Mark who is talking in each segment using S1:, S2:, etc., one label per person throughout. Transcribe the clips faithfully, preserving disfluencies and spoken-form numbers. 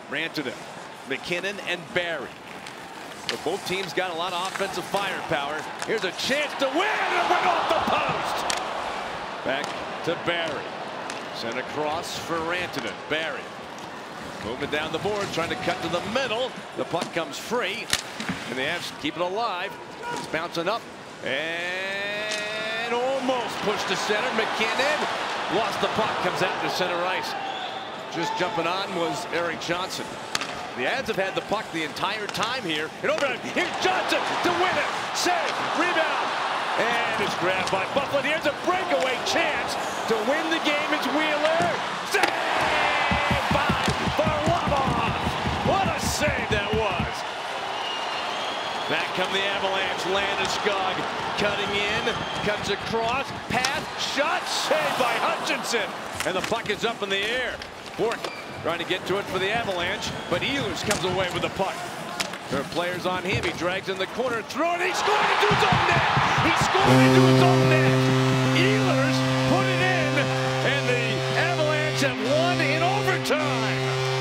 S1: Rantanen, McKinnon, and Barry. But both teams got a lot of offensive firepower. Here's a chance to win, and it went off the post. Back to Barry. Sent across for Rantanen. Barry moving down the board, trying to cut to the middle. The puck comes free, and the Avs keep it alive. It's bouncing up and almost pushed to center. McKinnon lost the puck, comes out to center ice. Just jumping on was Eric Johnson. The Avs have had the puck the entire time here. And overtime, here's Johnson to win it. Save, rebound, and it's grabbed by Buffalo. Here's a breakaway chance to win the game. It's Wheeler. Save by Varlamov. What a save that was. Back come the Avalanche. Landeskog cutting in, cuts across, pass, shot, saved by Hutchinson. And the puck is up in the air. Bork trying to get to it for the Avalanche, but Ehlers comes away with the puck. There are players on him. He drags in the corner, throw it. He scored into his own net. He scored into his own net. Ehlers put it in, and the Avalanche have won in overtime.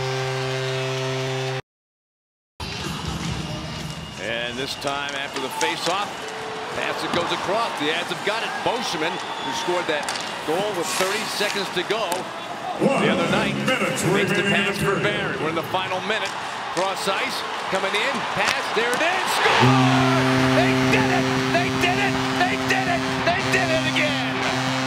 S1: And this time, after the face-off, pass that goes across. The Avs have got it. Boschman, who scored that goal with thirty seconds to go the other night, makes the pass for Barry. We're in the final minute. Cross ice, coming in, pass, there it is, score! They did it! They did it! They did it! They did it again!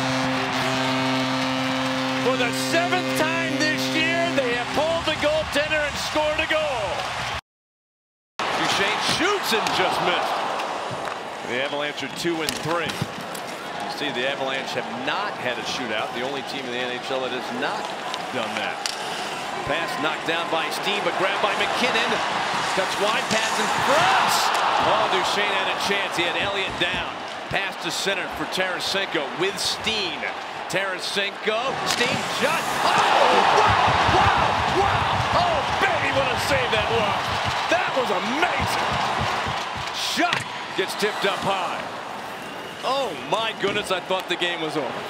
S1: For the seventh time this year, they have pulled the goaltender and scored a goal. Duchesne shoots and just missed. The Avalanche are two and three. You see, the Avalanche have not had a shootout. The only team in the N H L that has not done that. Pass knocked down by Steen, but grabbed by McKinnon. Cuts wide, pass in front. Oh, Duchesne had a chance. He had Elliott down. Pass to center for Tarasenko with Steen. Tarasenko, Steen shot. Oh, wow, wow, wow. Oh, baby, what a save that was. That was amazing. Shot gets tipped up high. Oh, my goodness, I thought the game was over.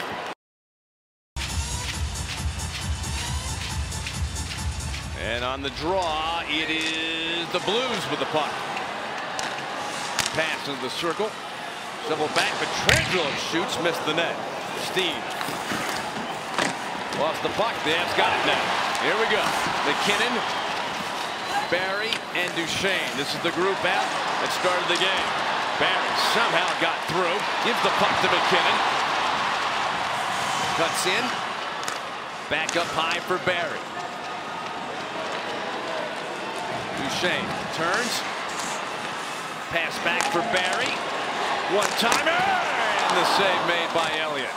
S1: And on the draw, it is the Blues with the puck. Pass into the circle. Shovel back, but Trangelo shoots, missed the net. Steve lost the puck. The Avs got it now. Here we go. McKinnon, Barry, and Duchesne. This is the group out that started the game. Barry somehow got through. Gives the puck to McKinnon. Cuts in. Back up high for Barry. Duchesne turns. Pass back for Barry. One-timer, and the save made by Elliott.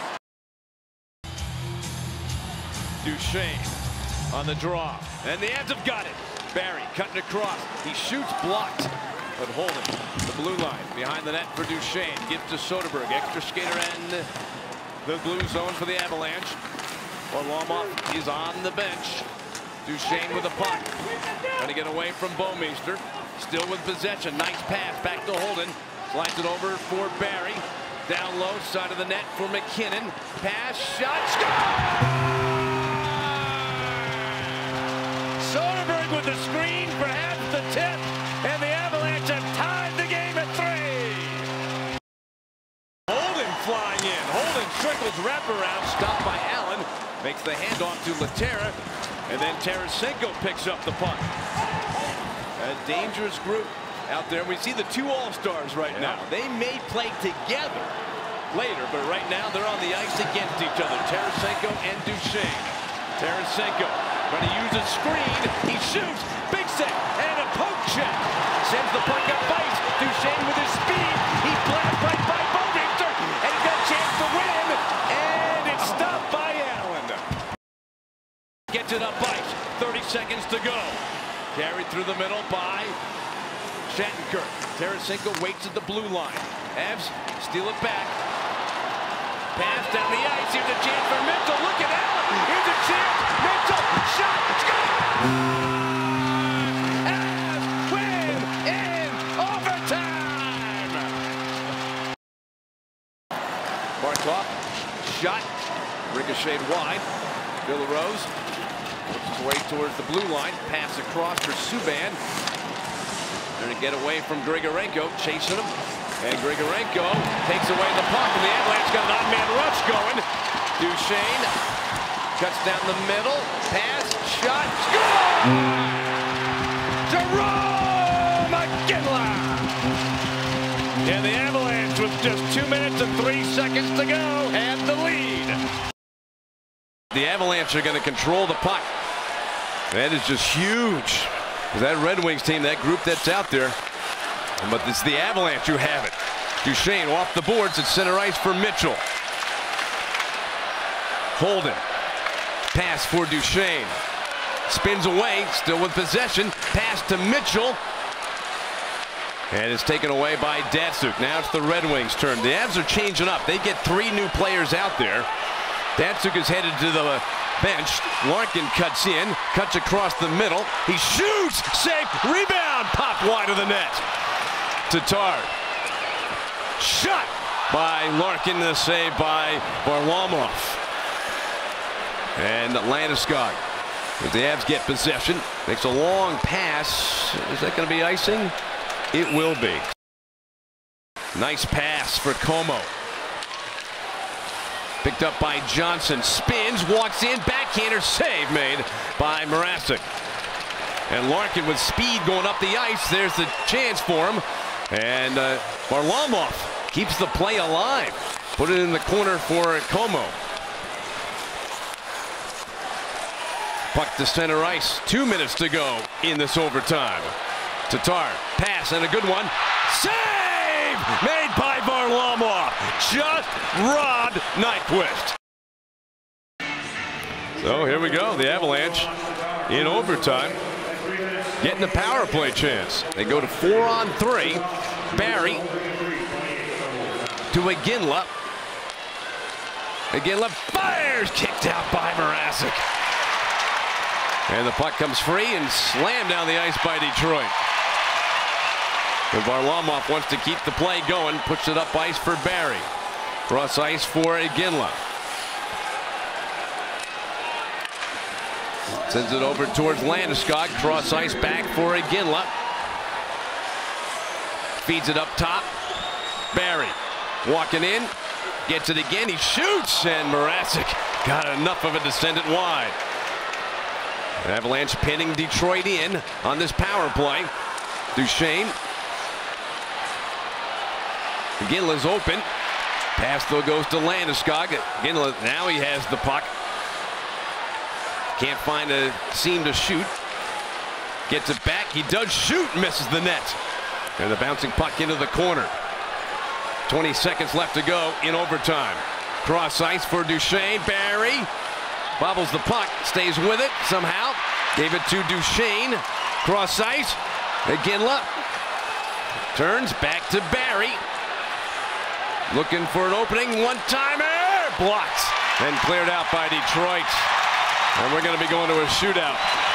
S1: Duchesne on the draw, and the Avs have got it. Barry cutting across. He shoots, blocked, but holding the blue line behind the net for Duchesne. Gives to Soderberg, extra skater, and the blue zone for the Avalanche. Varlamov is on the bench. Duchesne with the puck. Trying to get away from Bouwmeester. Still with possession. Nice pass back to Holden. Slides it over for Barry. Down low, side of the net for McKinnon. Pass, shot, score! Soderberg with the screen, perhaps the tip, and the Avalanche have tied the game at three. Holden flying in. Holden trickles wraparound, stopped by Allen. Makes the handoff to Laterra. And then Tarasenko picks up the puck. A dangerous group out there. We see the two all-stars right yeah. now. They may play together later, but right now they're on the ice against each other. Tarasenko and Duchesne. Tarasenko trying to use a screen. He shoots. Big set. And a poke check. Sends the puck up ice. Duchesne with his speed. He blasts right by Bouwmeester. And he's got a chance to win. And it's stopped by Allen. Gets it up ice. thirty seconds to go. Carried through the middle by Shattenkirk. Tarasenko waits at the blue line. Avs steal it back. Pass down the ice. Here's a chance for Mitchell. Look at Allen. Here's a chance. Mitchell. Shot. Score! Avs win in overtime. Barkov. Shot. Ricocheted wide. Bill Rose. away towards the blue line. Pass across for Subban. Trying to get away from Grigorenko, chasing him. And Grigorenko takes away the puck, and the Avalanche got an odd-man rush going. Duchesne cuts down the middle. Pass, shot, score! Jerome McGinley! And the Avalanche, with just two minutes and three seconds to go, had the lead. The Avalanche are going to control the puck. That is just huge. That Red Wings team, that group that's out there. But it's the Avalanche who have it. Duchesne off the boards at center ice for Mitchell. Holden. Pass for Duchesne. Spins away, still with possession. Pass to Mitchell. And it's taken away by Datsuk. Now it's the Red Wings' turn. The Avs are changing up. They get three new players out there. Datsuk is headed to the bench. Larkin cuts in, cuts across the middle. He shoots, safe, rebound, popped wide of the net. Tatar. Shot by Larkin, the save by Varlamov. And Landeskog. As the Avs get possession, makes a long pass. Is that going to be icing? It will be. Nice pass for Como. Picked up by Johnson. Spins, walks in, backhander, save made by Mrazek. And Larkin with speed going up the ice. There's the chance for him. And uh, Varlamov keeps the play alive. Put it in the corner for Como. Puck to center ice. Two minutes to go in this overtime. Tatar, pass and a good one. Save made by Varlamov. Just Rod Nyquist. So here we go. The Avalanche in overtime getting the power play chance. They go to four on three. Barry to Iginla. Iginla fires, kicked out by Mrazek. And the puck comes free and slammed down the ice by Detroit. And Varlamov wants to keep the play going, puts it up ice for Barry. Cross ice for Iginla. Sends it over towards Landeskog. Cross ice back for Iginla. Feeds it up top. Barry walking in. Gets it again. He shoots. And Mrazek got enough of it to send it wide. Avalanche pinning Detroit in on this power play. Duchesne. Iginla's open. Pass though goes to Landeskog. Iginla, now he has the puck. Can't find a seam to shoot. Gets it back. He does shoot. Misses the net. And the bouncing puck into the corner. twenty seconds left to go in overtime. Cross ice for Duchesne. Barry bobbles the puck. Stays with it somehow. Gave it to Duchesne. Cross ice. Iginla turns back to Barry. Looking for an opening. One-timer. Blocked and cleared out by Detroit. And we're going to be going to a shootout.